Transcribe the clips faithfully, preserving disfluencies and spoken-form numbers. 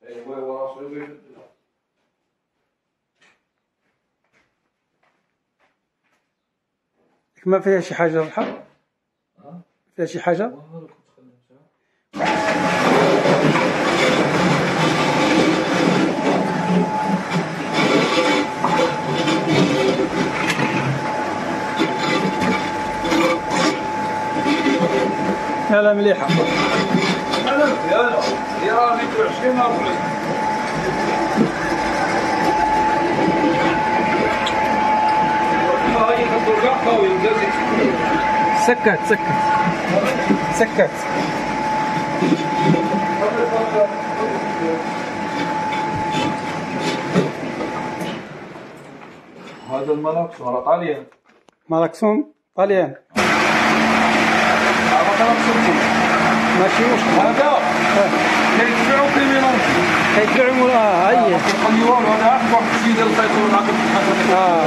ايوا هو راسو يبدلها. ما فيها شي حاجة البحر؟ فيها شي حاجة؟ لا لا مليحة. انا مزيانة هي راه مية وعشرين أربعين. هاي كدور كاع قوي بلاتي. سكت سكت سكت. هذا الملاكس راه طاليان. مالاكسون طاليان. ماشي مشكل. هذا كيتباعو كيميلونجي. كيتباعو مولا ها هي. كيقول والو هذا عارف واحد الشيء ديال الخيطور معاك في اه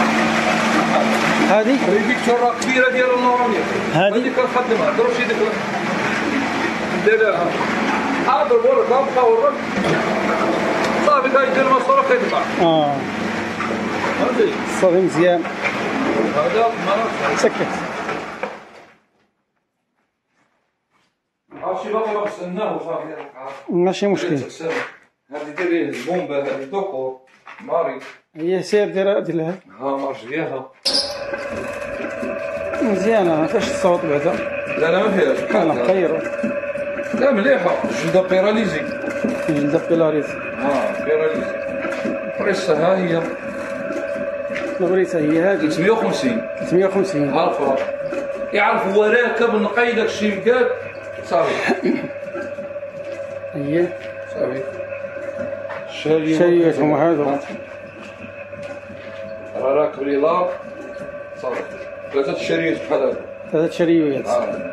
هذيك هذيك شرة كبيرة ديال النورانية. هذيك كنخدمها ضرب شي ديك ديرها حاضر ورك غنبقى ورك صافي كيدير الماسورة كيطلع. اه فهمتي صافي مزيان. هذا المرض سكت. عرفتي باقي ما غسلناه صافي ماشي مشكل. هذه ديري البومبا هذه دوكو ماري هي سير ديرها ديرها ها مارش ديالها مزيانة ما فيهاش الصوت بعدا. لا لا ما فيهاش لا نغيرو. لا مليحة جلدة بيراليزي. جلدة بيلاريزي. اه بيراليزي. بريسة ها هي البريسة هي هذه ثلاثمية وخمسين. ثلاثمية وخمسين. ها الأخرى يعرف هو راكب نقي داك الشيء مكاد صافي. هي صافي شاري شاريتهم هادو راه راكب لي لار صافي ثلاثة الشريات بحال هادو. ثلاثة شريويات. هذه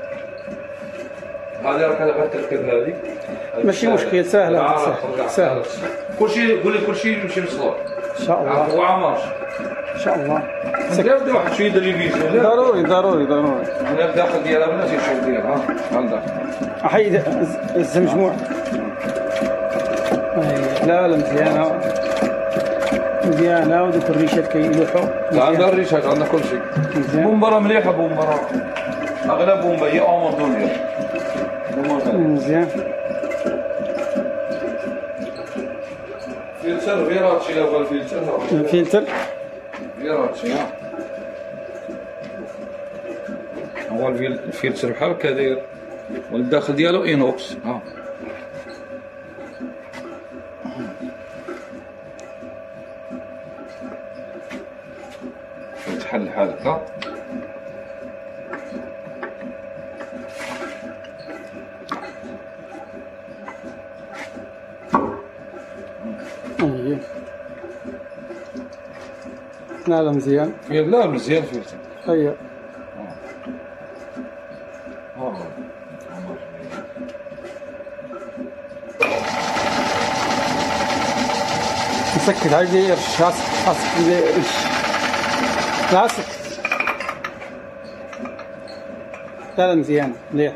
راه غتركب هذه ماشي مشكل سهلة سهلة سهلة. كلشي قول لي كلشي يمشي بالصلاة ان شاء الله. هو عمارش ان شاء الله. نبدا واحد شويه ديال الريفيزيون ضروري ضروري ضروري. هنا الداخل ديالها بلاتي نشوف ديالها ها الداخل احيد الزمجموع. لا لا مزيانة مزيانة ودوك الريشات كيلوحو. عندها الريشات عندها كلشي. بومبا راه مليحة بومبا راه أغلى بومبا هي أمازونيا. مزيان. فلتر فيراتشي لا بغا الفلتر. الفلتر فيراتشي ها هو الفلتر بحال هكا داير والداخل ديالو إينوكس ها. تحل حالك ها. اييه لا لا مزيان. لا مزيان فلتر. اييه مسكت عادي يرش راسك راسك يرش راسك. لا لا مزيان مليح.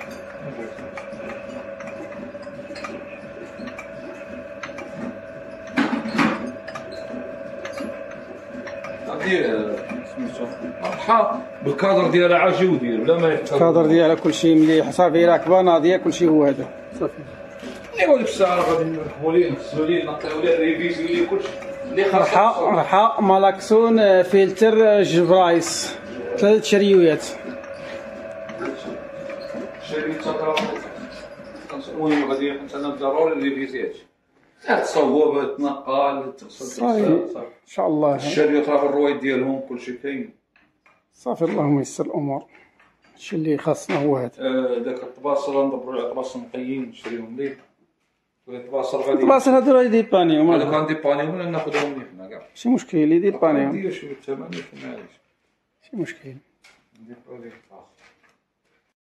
دير سميتو بحال بالكادر ديالها عاجي ودير بلا ما الكادر ديالها كلشي مليح صافي راكبه ناضيه كلشي هو هذا صافي. ايوا ديك الساعه راه غادي نركبوا ليه نغسلوا ليه نعطيو ليه ريفيزيو ليه كلشي اللي رحا رحا مالاكسون فلتر جبرايس ثلاث شريويات. شريت تاع المهم غادي مثلا ضروري الريفيزيات تصوب تنقال تغسل صافي ان شاء الله. الشريط راه الروايد ديالهم كلشي كاين صافي. اللهم يسر الامور. هادشي اللي خاصنا هو هذا. آه داك الطباصل ندبروا على طباصل نقيين نشريهم ليه. الطباصل غادي الطباصل هادو راه يديبانيو هذوك غنديبانيهم ولا ناخذهم ليه حنا كاع ماشي مشكل يديبانيو نديرو شويه الثمن معليش ماشي مشكل. نديرو ليه الطباصل.